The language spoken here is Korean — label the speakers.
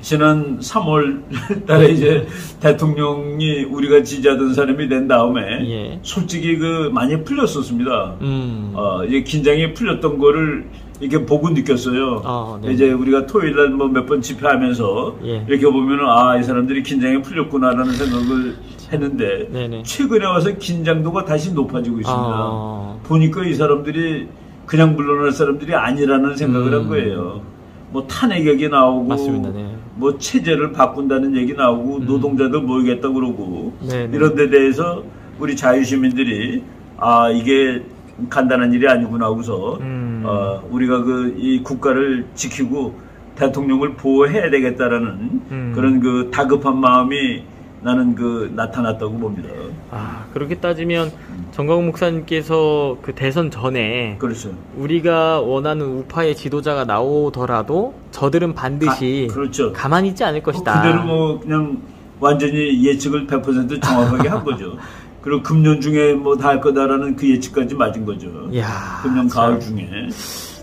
Speaker 1: 지난 3월 달에 이제 대통령이 우리가 지지하던 사람이 된 다음에
Speaker 2: 예.
Speaker 1: 솔직히 많이 풀렸었습니다. 이제 긴장이 풀렸던 거를 이렇게 보고 느꼈어요. 이제 우리가 토요일 날 뭐 몇 번 집회하면서
Speaker 2: 예.
Speaker 1: 이렇게 보면은 이 사람들이 긴장이 풀렸구나라는 생각을 했는데
Speaker 2: 네네.
Speaker 1: 최근에 와서 긴장도가 다시 높아지고 있습니다. 보니까 이 사람들이 그냥 물러날 사람들이 아니라는 생각을 한 거예요. 뭐 탄핵 얘기 나오고
Speaker 2: 맞습니다. 네.
Speaker 1: 뭐 체제를 바꾼다는 얘기 나오고 노동자들 모이겠다 그러고
Speaker 2: 네네.
Speaker 1: 이런 데 대해서 우리 자유시민들이 이게 간단한 일이 아니구나 하고서 우리가 이 국가를 지키고 대통령을 보호해야 되겠다라는 그런 다급한 마음이 나는 나타났다고 봅니다.
Speaker 2: 그렇게 따지면 정광훈 목사님께서 대선 전에
Speaker 1: 그렇죠.
Speaker 2: 우리가 원하는 우파의 지도자가 나오더라도 저들은 반드시
Speaker 1: 그렇죠.
Speaker 2: 가만히 있지 않을 것이다.
Speaker 1: 그대로 그냥 완전히 예측을 100% 정확하게 한 거죠. 그리고 금년 중에 다 할 거다라는 그 예측까지 맞은 거죠.
Speaker 2: 이야,
Speaker 1: 금년 가을 중에.